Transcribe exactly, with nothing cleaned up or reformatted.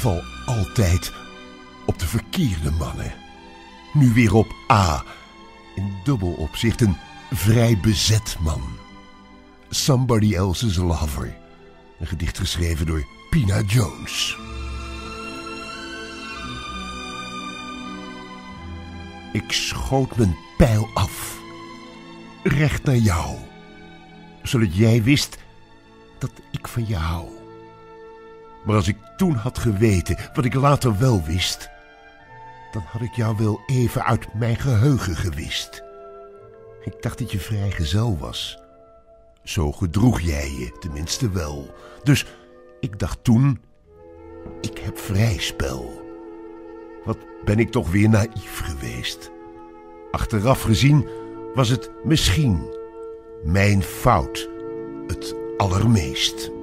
val altijd op de verkeerde mannen. Nu weer op A, in dubbel opzicht een vrij bezet man. Somebody Else's Lover, een gedicht geschreven door Pina Jones. Ik schoot mijn pijl af, recht naar jou, zodat jij wist dat ik van je hou. Maar als ik toen had geweten wat ik later wel wist, dan had ik jou wel even uit mijn geheugen gewist. Ik dacht dat je vrijgezel was. Zo gedroeg jij je tenminste wel. Dus ik dacht toen, ik heb vrij spel. Wat ben ik toch weer naïef geweest. Achteraf gezien was het misschien mijn fout het allermeest.